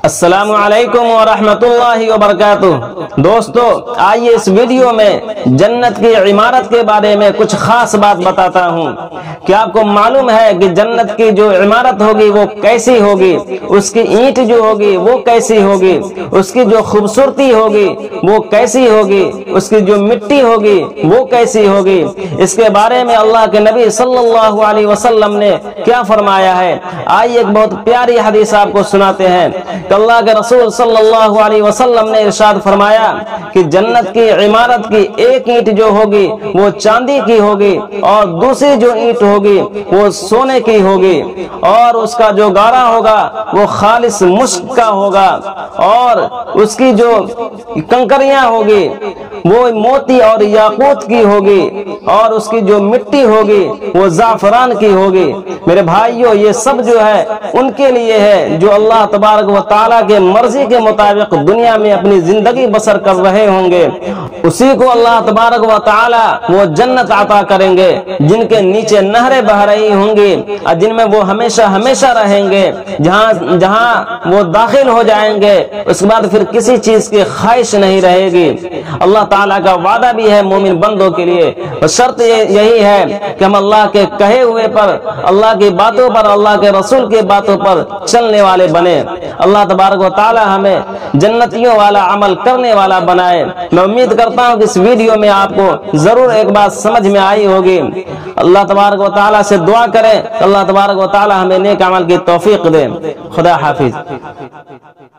السلام علیکم ورحمۃ اللہ وبرکاتہ۔ دوستو، آئیے اس ویڈیو میں جنت کی عمارت کے بارے میں کچھ خاص بات بتاتا ہوں۔ کیا آپ کو معلوم ہے کہ جنت کی جو عمارت ہوگی وہ کیسی ہوگی؟ اس کی اینٹ جو ہوگی وہ کیسی ہوگی؟ اس کی جو خوبصورتی ہوگی وہ کیسی ہوگی؟ اس کی جو مٹی ہوگی وہ کیسی ہوگی؟ اس کے بارے میں اللہ کے نبی صلی اللہ علیہ وسلم نے کیا فرمایا ہے؟ آئیے ایک بہت پیاری حدیث آپ کو سناتے ہیں کہ اللہ کے رسول صلی اللہ علیہ وسلم نے ارشاد فرمایا کہ جنت کی عمارت کی ایک اینٹ جو ہوگی وہ چاندی کی ہوگی، اور دوسری جو اینٹ ہوگی وہ سونے کی ہوگی، اور اس کا جو گارا ہوگا وہ خالص مشک کا ہوگا، اور اس کی جو کنکریاں ہوگی وہ موتی اور یاقوت کی ہوگی، اور اس کی جو مٹی ہوگی وہ زعفران کی ہوگی۔ میرے بھائیوں، یہ سب جو ہے ان کے لیے ہے جو اللہ تبارک و تعالیٰ کے مرضی کے مطابق دنیا میں اپنی زندگی بسر کر رہے ہوں گے، اسی کو اللہ تبارک و تعالیٰ وہ جنت عطا کریں گے جن کے نیچے نہریں بہ رہی ہوں گی، اور جن میں وہ ہمیشہ ہمیشہ رہیں گے، جہاں وہ داخل ہو جائیں گے اس کے بعد پھر کسی چیز کی خواہش نہیں رہے گی۔ اللہ تعالیٰ کا وعدہ بھی ہے مومن بندوں کے لیے، اور شرط یہی ہے کہ ہم اللہ کے کہے ہوئے پر، اللہ کی باتوں پر، اللہ کے رسول کی باتوں پر چلنے والے بنے۔ اللہ تبارک و تعالی ہمیں جنتیوں والا عمل کرنے والا بنائے۔ میں امید کرتا ہوں کہ اس ویڈیو میں آپ کو ضرور ایک بات سمجھ میں آئی ہوگی۔ اللہ تبارک و تعالی سے دعا کریں، اللہ تبارک و تعالی ہمیں نیک عمل کی توفیق دے۔ خدا حافظ۔